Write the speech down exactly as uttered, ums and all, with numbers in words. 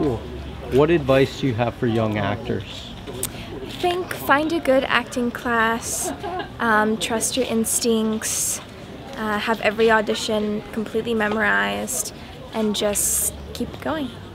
Cool. What advice do you have for young actors? I think find a good acting class, um, trust your instincts, uh, have every audition completely memorized, and just keep going.